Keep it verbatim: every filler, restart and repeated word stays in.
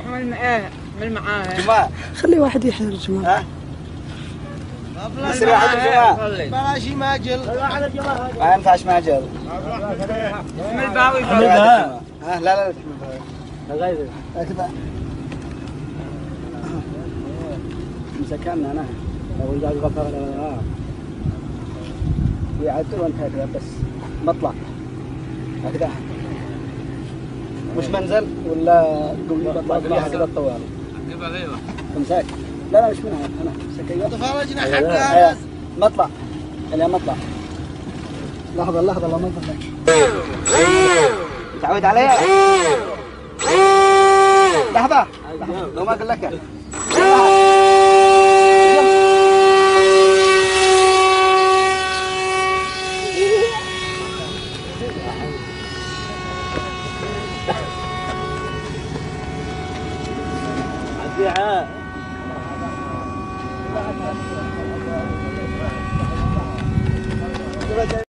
من ايه من معاه جماعة خلي واحد يحضر جماعة. يصير واحد جماعة. بلاش ماجل. ما ينفعش ماجل. من الباوي ها لا لا لا كذا مسكنا أنا لو جاء غفر لا ويعدل وانت هكذا بس مطلع هكذا مش منزل ولا بطلع هكذا الطوال تمسك لا لا مش منها أنا مسك تفرجنا حقها مطلع اللي مطلع لحظة لحظة الله ما يفضل تعود علي لحظة لو ما أقول لك عزيعة